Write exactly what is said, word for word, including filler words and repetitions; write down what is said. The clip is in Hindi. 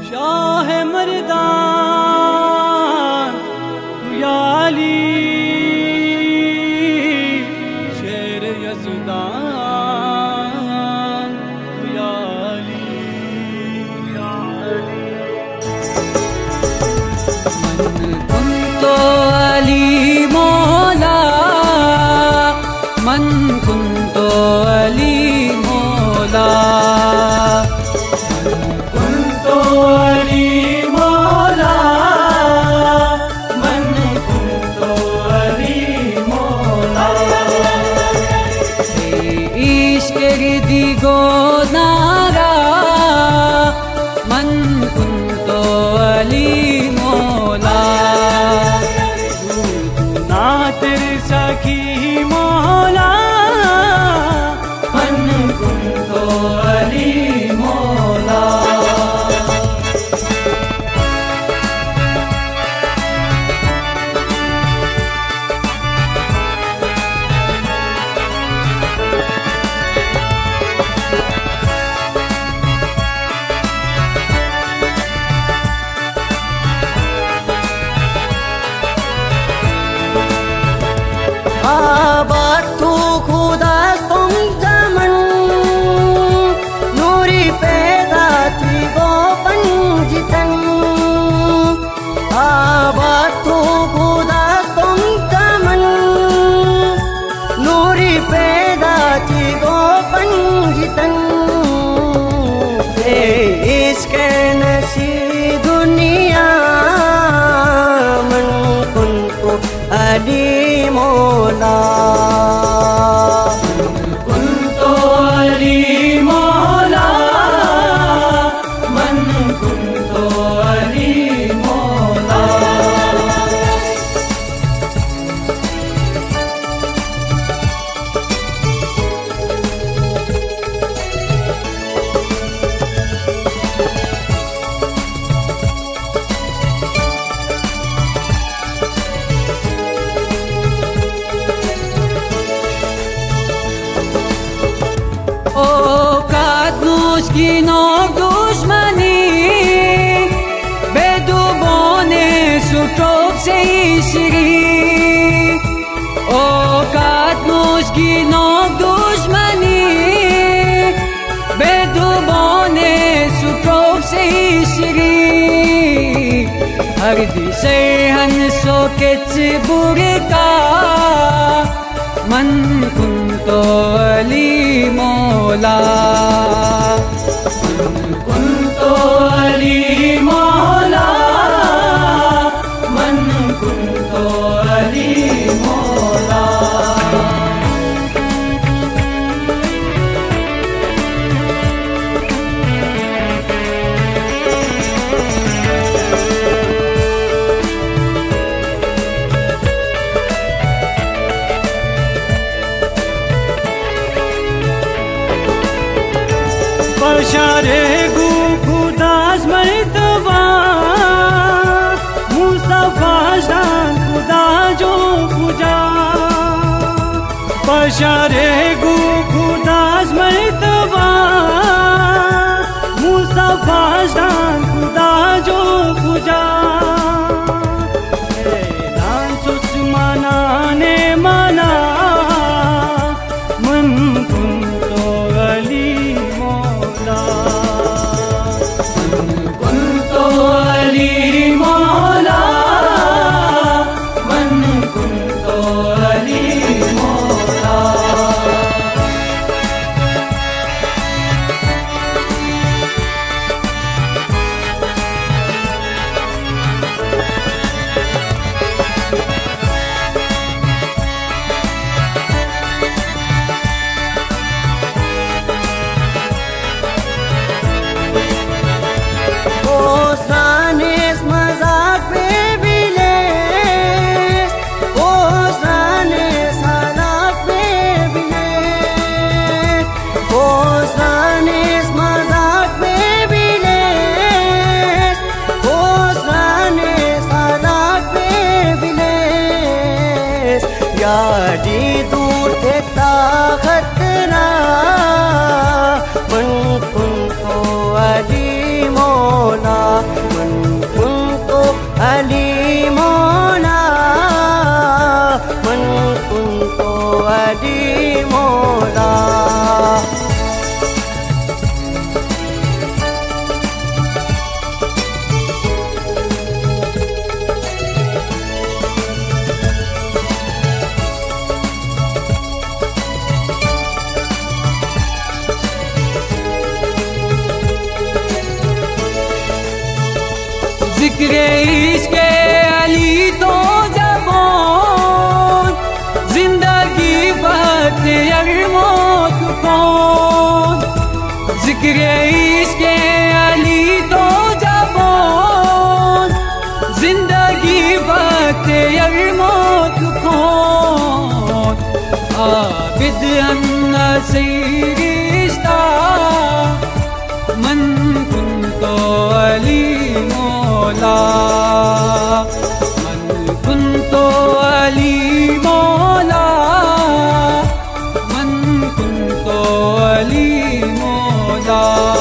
शाह मर्दान तू या अली शेर यज़दान तू या अली या अली मन कुंतो अली मौला मन कुंतो अली मौला सखी मौला मन कुंतो अली मौला आबाद तू खुदा तुम जमन नूरी पैदा थी वो पंजितन आबाद तू खुदा तुम जमन नूरी पैदा थी वो पंजितन इसके नसी दुनिया मन कुंतु अली मौला कुंतो अली मौला मन कुंतो अली मौला की नोक दुश्मनी बेदुबोने सुटोक से श्री ओ कातनुस की नोक दुश्मनी बेदुबोने सुटोक से श्री हर दिशे हंसो के चिबुरे का मन कुंतो अली मौला कुंतो अली मौला मन कुंतो अली मौला बशारे गु खुदास मर्तबा मुस्तफा शान खुदा जो पूजा बशारे गु खुदास मर्तबा मुस्तफा शान खुदा जो पूजा नांसुस माना ने माना मन कुंतो अली कुंतो अली मौला मन कुंतो अली मौला जिक्र इश्क़ अली तो ज़बान, जिंदगी वक्त यार मौत कौन। जिक्र इश्क़ अली तो ज़बान, जिंदगी वक्त यार मौत कौन। आबिद अन्नसीरिश्ता मन कुंतो अली मौला, मन कुंतो अली मौला, मन कुंतो अली मौला।